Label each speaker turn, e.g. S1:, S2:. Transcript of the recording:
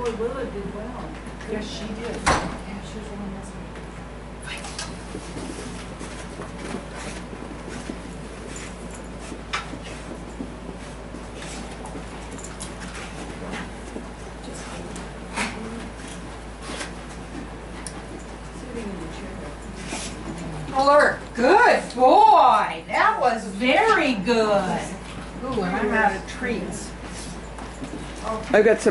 S1: Boy, Willa did well.
S2: Yes, she did.
S1: Yeah, she was really nice. Sitting in the chair.
S2: Color. Good boy. That was very good. Ooh, and I'm out of treats.
S3: I've got some